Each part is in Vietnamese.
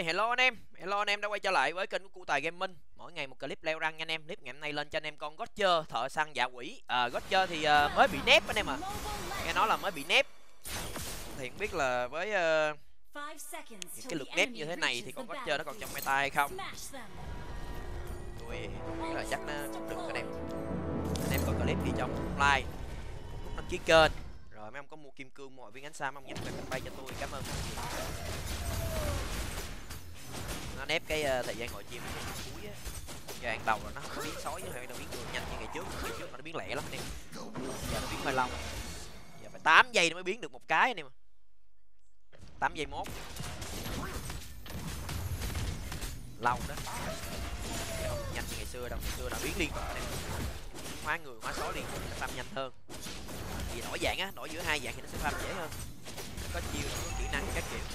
Rồi, hello anh em đã quay trở lại với kênh của Cu Tài Gaming. Mỗi ngày một clip leo rank nha anh em. Clip ngày hôm nay lên cho anh em con Gotcher thợ săn dạ quỷ. Gotcher thì mới bị nép anh em à. Nghe nói là mới bị nép. Thì không biết là với những cái lượt nép như thế này thì con Gotcher nó còn trong meta hay không. Tôi nghĩ là chắc nó cũng được anh em. Anh em coi clip thì cho một like, đăng ký kênh. Rồi mấy ông có mua kim cương mọi viên ánh sao mấy ông nhấn vào kênh bay cho tôi, cảm ơn. Nó nép cái thời gian ngồi chim cuối á, giai đoạn đầu rồi nó không biến sói với nó biến người nhanh như ngày trước nó biến lẹ lắm anh em. Giờ nó biến hơi lâu, giờ phải 8 giây nó mới biến được một cái anh em. 8 giây mốt lâu đó, không nhanh như ngày xưa đâu. Ngày xưa là biến liên tục anh em, hóa người hóa sói liên tục, nó farm nhanh hơn. Vì đổi dạng á, đổi giữa hai dạng thì nó sẽ farm dễ hơn, có chiêu, có kỹ năng các kiểu.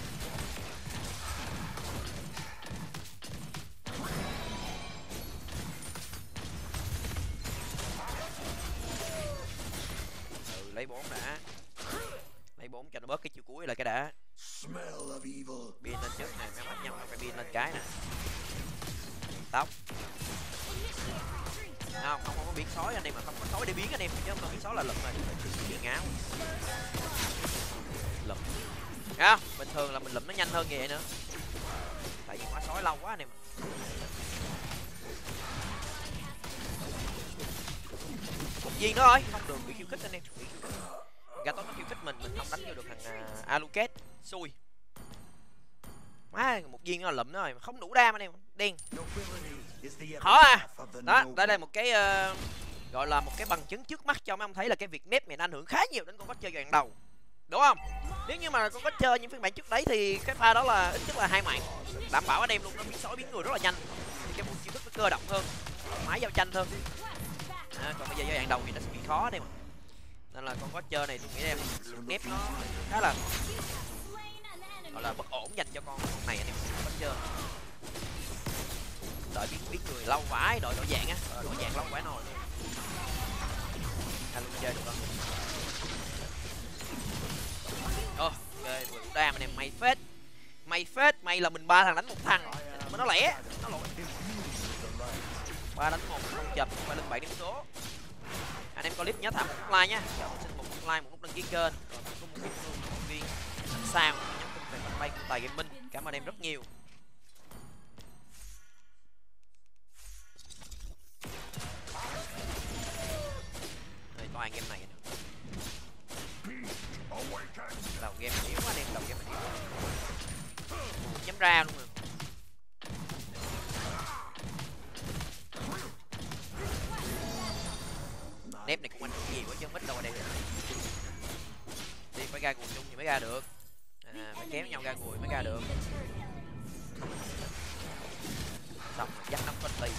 Lấy 4 đã, lấy 4 cho nó bớt cái chiều cuối là cái đã. Pin lên trước này, mấy mắt nhau phải pin lên cái nè. Tóc không có biến sói anh em, mà không có sói để biến anh em, chứ không có biến sói là lụm rồi, biến áo lụm. Không, bình thường là mình lụm nó nhanh hơn vậy nữa, tại vì hóa sói lâu quá anh em. Một viên nữa thôi, không được bị khiêu khích anh em. Gatot nó khiêu khích mình không đánh vô được thằng Alucard, xui. Má, một viên nó lụm nó rồi, mà không đủ đam anh em, đen. Khó à. Đó, đây là một cái gọi là một cái bằng chứng trước mắt cho mấy ông thấy là cái việc nép này nó ảnh hưởng khá nhiều đến con Gotcher giai đoạn đầu. Đúng không? Nếu như mà con Gotcher những phiên bản trước đấy thì cái pha đó là ít nhất là 2 mạng, đảm bảo anh em luôn, nó biến sói biến người rất là nhanh. Thì cái bộ chiêu thức nó cơ động hơn, máy giao tranh hơn. Còn bây giờ giai đoạn đầu thì nó sẽ bị khó đây mà. Nên là con Gotcher này tôi nghĩ em nép nó khá là gọi là bất ổn dành cho con này anh em. Gotcher đợi biến người lâu vãi, đợi đổi dạng á, đổi dạng lâu vãi nồi. Luôn chơi được không? Ok, vừa đủ đam anh em, may phết, may là mình 3 thằng đánh một thằng mà nó lẻ, nó lỗi. 3 đánh 1 không chập, phải lên 7 điểm số. Anh em coi clip nhớ thả một like nha, xin một like, một nút đăng ký kênh, rồi có một viên sao nhấn tin về fanpage của Tài Gaming. Cảm ơn em rất nhiều. Đây toàn game này nữa. Đầu game yếu quá anh em, đầu game yếu. Nhắm ra luôn rồi. Nép này cũng ảnh hưởng gì quá chứ không ít đâu ở đây. Đi phải ra gùi chung thì mới ra được. Phải kéo nhau ra gùi mới ra được. Xong rồi dắt 5 phân ly.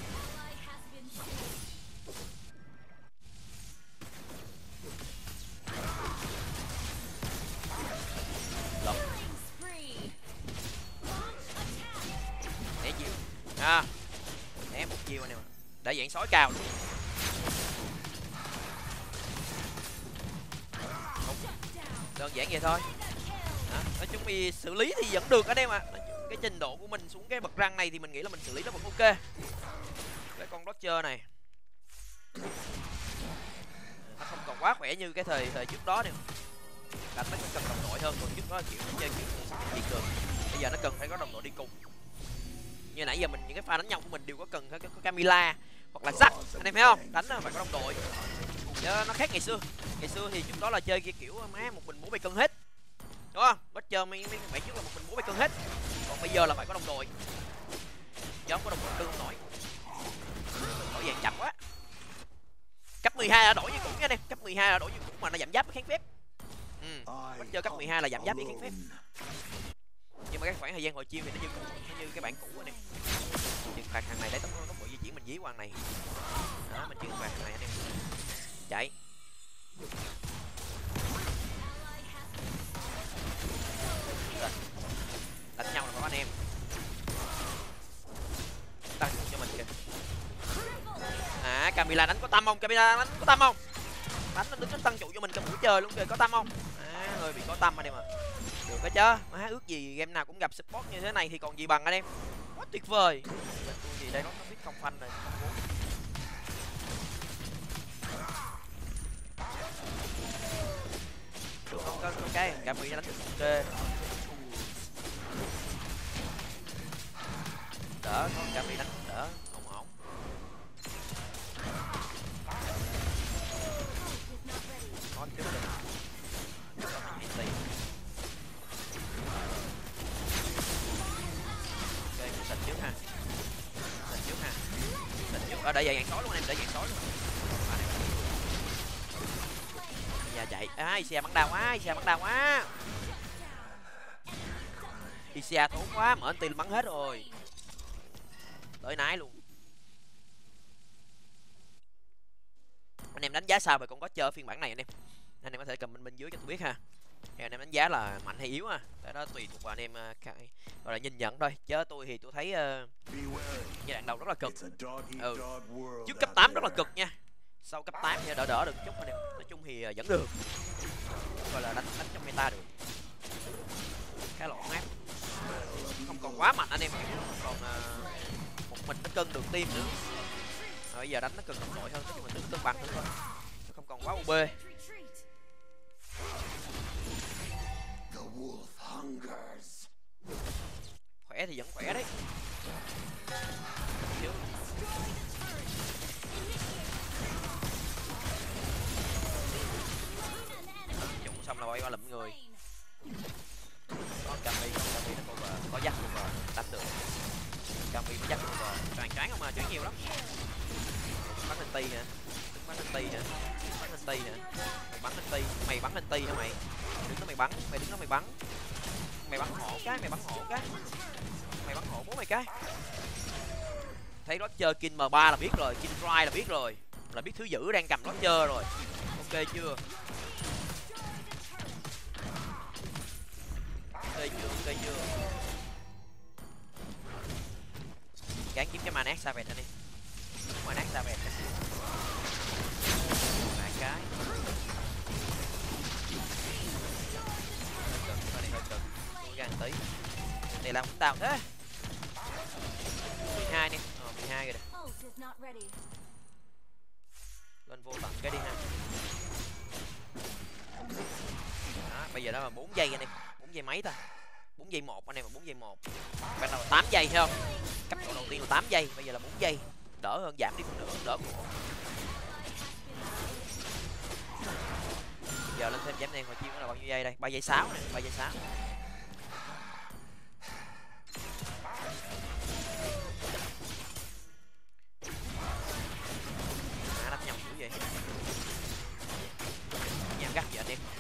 Né chiều. Né một chiều anh em. Đã dạng sói cao luôn. Đơn giản vậy thôi. Nói chung thì xử lý thì vẫn được anh em ạ. Cái trình độ của mình xuống cái bậc răng này thì mình nghĩ là mình xử lý nó vẫn ok. Cái con Gotcher này nó không còn quá khỏe như cái thời trước đó nè. Cảnh nó cần đồng đội hơn, còn trước đó kiểu nó chơi kiểu đi cường. Bây giờ nó cần phải có đồng đội đi cùng. Như nãy giờ mình những cái pha đánh nhau của mình đều có cần có Camilla hoặc là Zac, anh em thấy không? Đánh phải có đồng đội. Chứ nó khác ngày xưa. Ngày xưa thì chúng đó là chơi cái kiểu má một mình bố bay cân hết. Đúng không? Gotcher mấy bạn trước là một mình bố bay cân hết. Còn bây giờ là phải có đồng đội. Chứ không có đồng đội cân không nổi. Đổi dạng chậm quá. Cấp 12 là đổi như cũ nha anh em. Cấp 12 là đổi như cũ mà nó giảm giáp với kháng phép. Gotcher cấp 12 là giảm giáp với kháng phép. Nhưng mà cái khoảng thời gian hồi chiêu thì nó như cái bản cũ anh em. Trừng phạt hàng này lấy tốc độ di chuyển mình dí qua này. Đó, mình trừng phạt hàng này anh em. Chạy. Đánh nhau là có anh em. Tăng cho mình kìa. Camilla đánh có tâm không? Camilla đánh có tâm không? Đánh nó đứng nó tăng trụ cho mình trong buổi chơi luôn kìa, có tâm không? Hơi bị có tâm anh em ạ. Được đó chứ, má ước gì game nào cũng gặp support như thế này thì còn gì bằng anh em. Quá tuyệt vời. Tôi gì đây, nó biết không phanh này, không muốn. Được không, có cái Gami đánh ok. Đỡ, con Gami đánh đỡ, ổn ổn. Có chút được. Sạch trước ha, sạch trước ha, sạch trước. Ở đợi dạng sói luôn em, đợi dạng sói luôn. Nhà chạy, Isia bắn đau quá, Isia bắn đau quá. Isia thốn quá, mở anh tiền bắn hết rồi. Tới nái luôn. Anh em đánh giá sao về con có chơi phiên bản này anh em? Anh em có thể comment bên dưới cho tôi biết ha. Thì anh em đánh giá là mạnh hay yếu à, cái đó tùy thuộc vào anh em gọi là nhìn nhận thôi, chứ tôi thì tôi thấy giai đoạn đầu rất là cực. Trước cấp 8 rất là cực nha, sau cấp 8 thì đỡ đỡ được chút anh em, nói chung thì vẫn được, gọi là đánh trong meta được, khá là ổn áp, không còn quá mạnh anh em, còn một mình nó cân được team nữa. Bây giờ đánh nó cần đồng đội hơn, nhưng mà đứng cân bằng hơn thôi, không còn quá OB. Khỏe thì vẫn khỏe đấy. Dùng xong là quay qua lụm người. Con Cami nó còn có dắt luôn rồi, đánh được. Cami nó dắt luôn rồi, choáng không à, choáng nhiều lắm. Bắn lên ti nè, bắn lên ti nè, bắn lên ti nè. Mày bắn lên ti, mày bắn lên ti hả mày? Đứng đó mày bắn, mày đứng đó mày bắn. Mày bắn hộ cái, mày bắn hộ cái. Mày bắn hộ bố mày cái. Thấy Roger King M3 là biết rồi, King Dry là biết rồi. Là biết thứ dữ đang cầm Roger rồi. Ok chưa? Ok chưa, ok chưa? Gán kiếm cái Manak Savage anh đi. Manak Savage. Lại cái. Hơi cực. Tôi ra tí. Này làm tao thế. 12 nè, 12 rồi đây. Lên vô tận cái đi ha. Đó, bây giờ đó là 4 giây anh em, 4 giây mấy ta? 4 giây 1 anh em, 4 giây 1. Ban đầu là 8 giây thấy không? Cấp độ đầu tiên là 8 giây, bây giờ là 4 giây. Đỡ hơn, giảm đi một nửa, đỡ của. Giờ lên thêm giảm đen hồi chiêu là bao nhiêu giây đây? 3 giây 6 nè, 3 giây 6. Đánh nhầm dữ vậy. Nhảm gắt vậy anh em.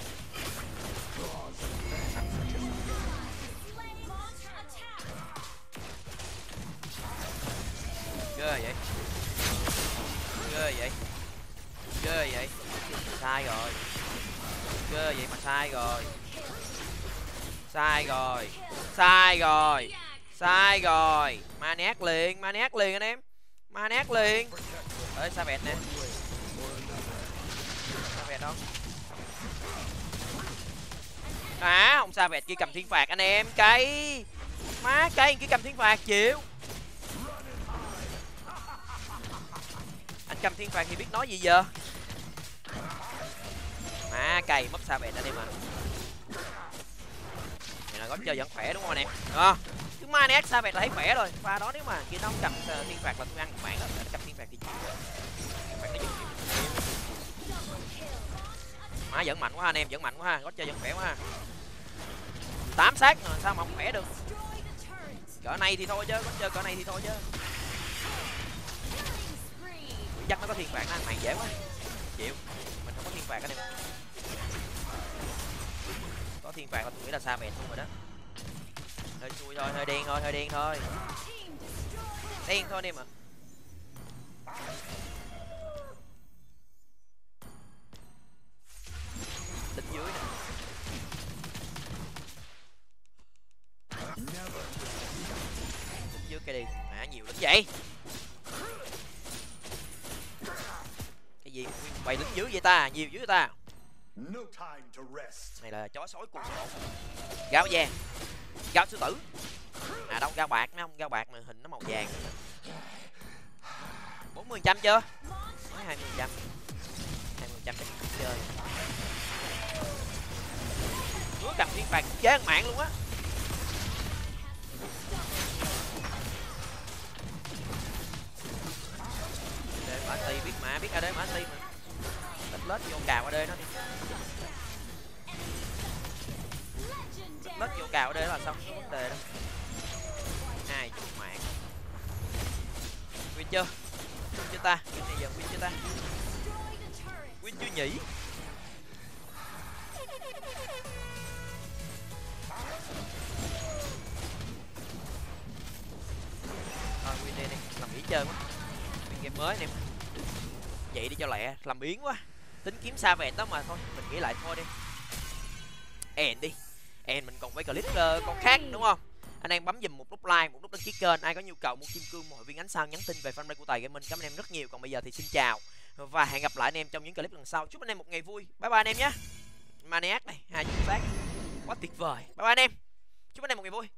Ghê vậy. Ghê vậy. Ghê vậy. Sai rồi. Ghê vậy mà sai rồi. Sai rồi. Sai rồi. Sai rồi. Manak liền anh em. Manak liền. Ơi sao bẹt nè. Sao bẹt không? Ông sao bẹt kia cầm thiên phạt anh em, cây. Má cây kia cầm thiên phạt chịu. Anh cầm thiên phạt thì biết nói gì giờ. Cày mất sao bẹt anh em à. Này là gót chơi vẫn khỏe đúng không anh em? Cứ Manak sao bẹt là thấy khỏe rồi. Pha đó nếu mà kia nó không cầm thiên phạt là tôi ăn một mạng rồi. Nó cầm thiên phạt thì chịu. Má vẫn mạnh quá anh em, vẫn mạnh quá ha, gót chơi vẫn khỏe quá ha. 8 sát rồi sao mà không khỏe được. Cỡ này thì thôi chứ, gót chơi cỡ này thì thôi chứ. Chắc nó có thiên phạt nó ăn mạng dễ quá. Chịu. Mình không có thiên phạt anh em. Có thiên phạt là tôi nghĩ là xa bẹt luôn rồi đó. Hơi xui thôi, hơi đen thôi, hơi đen thôi. Đen thôi anh em ạ. Đỉnh dưới nè. Đỉnh dưới cái đi. Nhiều lắm vậy. Cái gì bày lính dưới vậy ta, nhiều dưới ta. Này là chó sói cuồng nộ. Gáo vàng, gáo sư tử. À đâu, gao bạc mấy không, gao bạc mà hình nó màu vàng. 40% chưa? Nói 20%. 20% để chơi. Chúa cầm phiên bản chế ăn mạng luôn á. Để mà tì biết mà, biết AD mà tì mà. Lết lết vô cào AD nó đi. Lết vô cào AD là xong cái vấn đề đó. 20 mạng. Win chưa? Win chưa ta? Win này giờ win chưa ta? Win chưa nhỉ? Rồi win đây đi, làm nghỉ chơi quá. Win game mới em. Vậy đi cho lẹ, làm biến quá. Tính kiếm xa vẹt đó mà thôi, mình nghĩ lại thôi đi. End đi. End mình còn phải clip con khác đúng không? Anh em bấm dùm một nút like, một nút đăng ký kênh. Ai có nhu cầu mua kim cương, một hội viên ánh sao nhắn tin về fanpage của Tài Gaming. Cảm ơn anh em rất nhiều. Còn bây giờ thì xin chào và hẹn gặp lại anh em trong những clip lần sau. Chúc anh em một ngày vui. Bye bye anh em nhé. Maniac này, 2 phát quá tuyệt vời. Bye bye anh em. Chúc anh em một ngày vui.